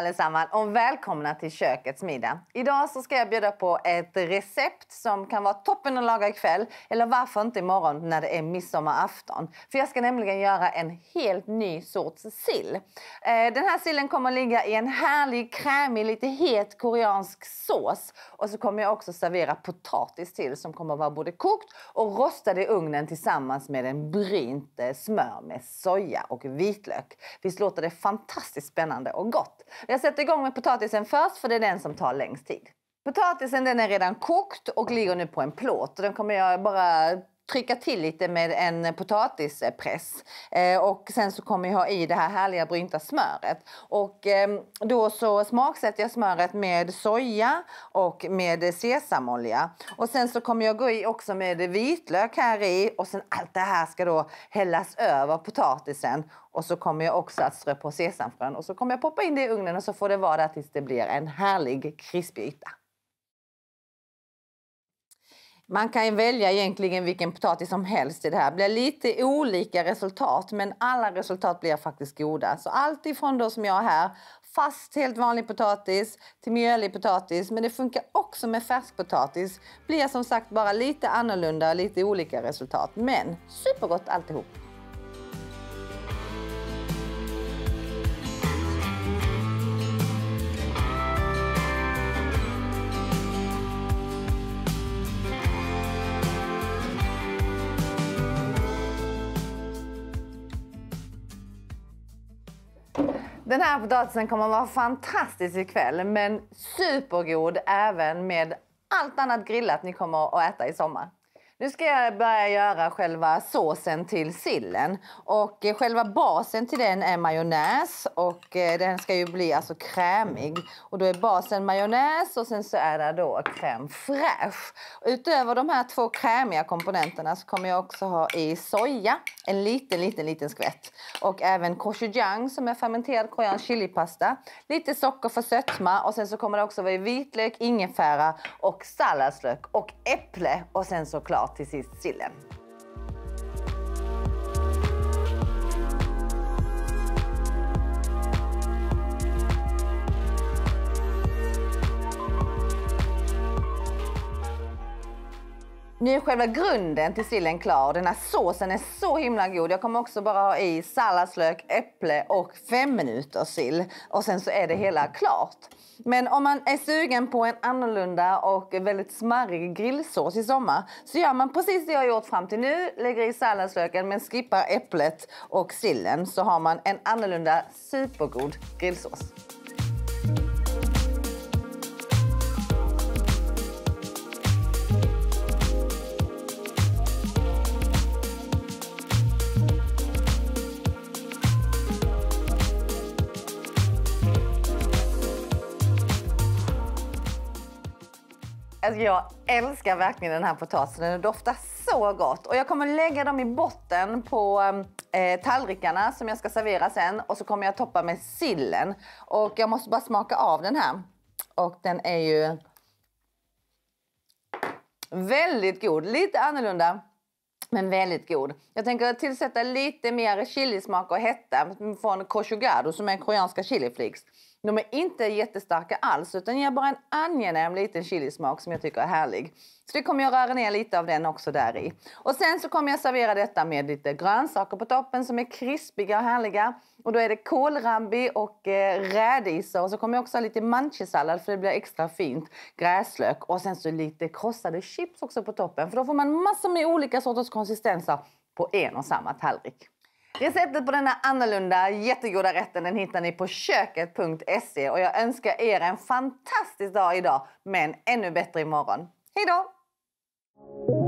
allesammans och välkomna till kökets middag. Idag så ska jag bjuda på ett recept som kan vara toppen att laga ikväll. Eller varför inte imorgon när det är midsommarafton. För jag ska nämligen göra en helt ny sorts sill. Den här sillen kommer att ligga i en härlig, krämig, lite het koreansk sås. Och så kommer jag också servera potatis till som kommer att vara både kokt och rostad i ugnen tillsammans med en brynt smör med soja och vitlök. Visst låter det fantastiskt spännande och gott. Jag sätter igång med potatisen först för det är den som tar längst tid. Potatisen den är redan kokt och ligger nu på en plåt. Den kommer jag bara trycka till lite med en potatispress. Och sen så kommer jag ha i det här härliga brynta smöret. Och då så smaksätter jag smöret med soja och med sesamolja. Och sen så kommer jag gå i också med vitlök här i. Och sen allt det här ska då hällas över potatisen. Och så kommer jag också att strö på sesamfrön. Och så kommer jag poppa in det i ugnen och så får det vara där tills det blir en härlig krispig yta. Man kan ju välja egentligen vilken potatis som helst i det här. Det blir lite olika resultat men alla resultat blir faktiskt goda. Så allt ifrån då som jag har här, fast helt vanlig potatis till mjölig potatis. Men det funkar också med färskpotatis. Blir som sagt bara lite annorlunda, lite olika resultat. Men supergott alltihop. Den här potatisen kommer att vara fantastisk ikväll men supergod även med allt annat grillat ni kommer att äta i sommar. Nu ska jag börja göra själva såsen till sillen och själva basen till den är majonnäs och den ska ju bli alltså krämig och då är basen majonnäs och sen så är det då crème fraîche. Utöver de här två krämiga komponenterna så kommer jag också ha i soja, en liten skvätt och även gochujang som är fermenterad koreansk chilipasta, lite socker för sötma och sen så kommer det också vara i vitlök, ingefära och salladslök och äpple och sen såklart till sist sillen. Nu är själva grunden till sillen klar. Den här såsen är så himla god. Jag kommer också bara ha i salladslök, äpple och 5 minuter sill. Och sen så är det hela klart. Men om man är sugen på en annorlunda och väldigt smarrig grillsås i sommar så gör man precis det jag har gjort fram till nu. Lägger i salladslöken men skippar äpplet och sillen så har man en annorlunda supergod grillsås. Alltså jag älskar verkligen den här potatisen, den doftar så gott. Och jag kommer lägga dem i botten på tallrikarna som jag ska servera sen. Och så kommer jag toppa med sillen. Och jag måste bara smaka av den här. Och den är ju väldigt god, lite annorlunda. Men väldigt god. Jag tänker tillsätta lite mer chilismak och hetta från Koshugado som är koreanska chiliflakes. De är inte jättestarka alls utan ger bara en angenäm liten chilismak som jag tycker är härlig. Så det kommer jag röra ner lite av den också där i. Och sen så kommer jag servera detta med lite grönsaker på toppen som är krispiga och härliga. Och då är det kålrabbi och rädisor. Och så kommer jag också ha lite manchesallad för det blir extra fint. Gräslök och sen så lite krossade chips också på toppen. För då får man massor med olika sorters konsistenser på en och samma tallrik. Receptet på denna annorlunda jättegoda rätten den hittar ni på köket.se och jag önskar er en fantastisk dag idag men ännu bättre imorgon. Hej då!